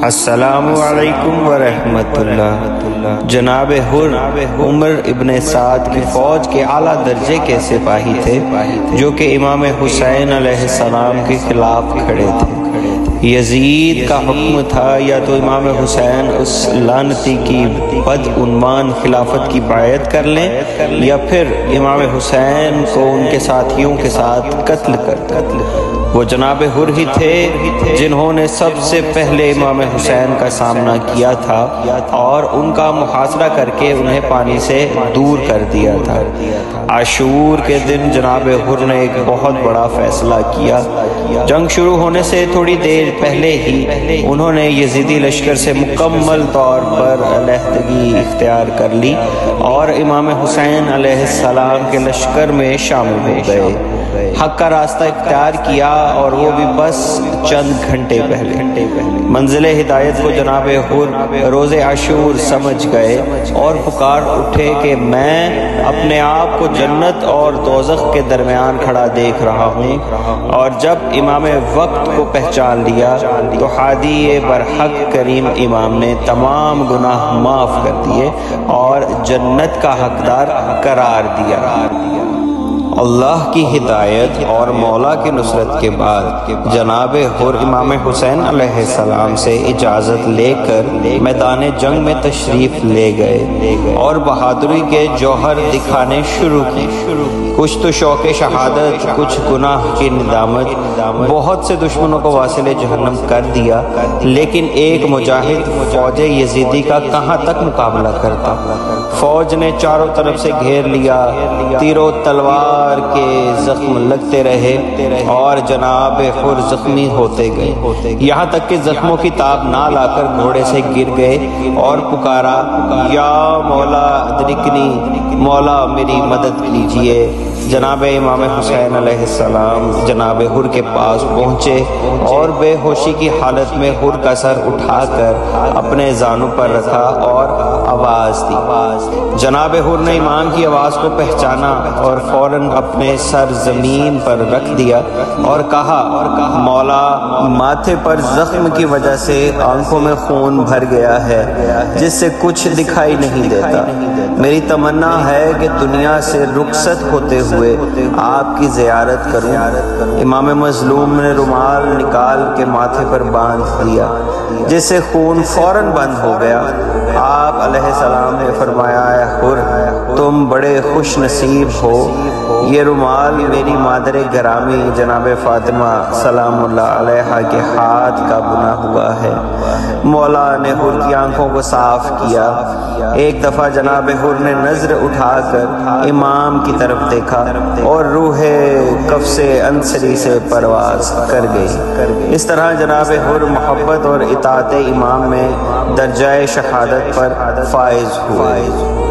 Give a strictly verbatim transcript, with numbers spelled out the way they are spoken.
السلام علیکم ورحمۃ اللہ۔ جناب حر عمر ابن سعد کی فوج کے اعلیٰ درجے کے سپاہی تھے جو کہ امام حسین علیہ السلام کے خلاف کھڑے تھے۔ یزید کا حکم تھا یا تو امام حسین اس لعنتی کی بدعنوان خلافت کی بیعت کر لیں یا پھر امام حسین کو ان کے ساتھیوں کے ساتھ قتل کر دیں۔ وہ جناب حر ہی تھے جنہوں نے سب سے پہلے امام حسین کا سامنا کیا تھا اور ان کا محاصرہ کر کے انہیں پانی سے دور کر دیا تھا۔ عاشور کے دن جناب حر نے ایک بہت بڑا فیصلہ کیا۔ جنگ شروع ہونے سے تھوڑی دیر پہلے ہی انہوں نے یزیدی لشکر سے مکمل طور پر علیحدگی اختیار کر لی اور امام حسین علیہ السلام کے لشکر میں شامل ہو گئے۔ حق کا راستہ اختیار کیا اور وہ بھی بس چند گھنٹے پہلے۔ منزل ہدایت کو جناب حر روز عاشور سمجھ گئے اور پکار اٹھے کہ میں اپنے آپ کو جنت اور دوزخ کے درمیان کھڑا دیکھ رہا ہوں، اور جب امام وقت کو پہچان لیا تو ہادی برحق کریم امام نے تمام گناہ معاف کر دیے اور جنت کا حقدار قرار دیا۔ اللہ کی ہدایت اور مولا کی نصرت کے بعد جناب حر امام حسین علیہ السلام سے اجازت لے کر میدان جنگ میں تشریف لے گئے اور بہادری کے جوہر دکھانے شروع کی۔ کچھ تو شوق شہادت، کچھ گناہ کی ندامت، بہت سے دشمنوں کو واصل جہنم کر دیا، لیکن ایک مجاہد فوج یزیدی کا کہاں تک مقابلہ کرتا۔ فوج نے چاروں طرف سے گھیر لیا، تیر و تلوار کے زخم لگتے رہے اور جناب حر زخمی ہوتے گئے، یہاں تک کہ زخموں کی تاب نہ لا کر گھوڑے سے گر گئے اور پکارا، یا مولا ادرکنی، مولا میری مدد کیجئے۔ جناب امام حسین علیہ السلام جناب حر کے پاس پہنچے اور بے ہوشی کی حالت میں حر کا سر اٹھا کر اپنے زانوں پر رکھا اور آواز دی۔ جناب حر نے امام کی آواز کو پہچانا اور فوراً اپنے سر زمین پر رکھ دیا اور کہا، مولا ماتھے پر زخم کی وجہ سے آنکھوں میں خون بھر گیا ہے جس سے کچھ دکھائی نہیں دیتا۔ میری تمنا ہے کہ دنیا سے رخصت ہوتے ہوئے آپ کی زیارت کروں۔ امام مظلوم نے رومال نکال کے ماتھے پر باندھ دیا جس سے خون فوراً بند ہو گیا۔ آپ علیہ السلام نے فرمایا، اے حر تم بڑے خوش نصیب ہو، یہ رومال میری مادر گرامی جناب فاطمہ سلام اللہ علیہا کے ہاتھ کا بنا ہوا ہے۔ مولا نے حر کی آنکھوں کو صاف کیا۔ ایک دفعہ جناب حر نے نظر اٹھا کر امام کی طرف دیکھا اور روح قفص انصری سے پرواز کر گئی۔ اس طرح جناب حر محبت اور اطاعت امام میں درجہ شہادت پر فائز ہوئے۔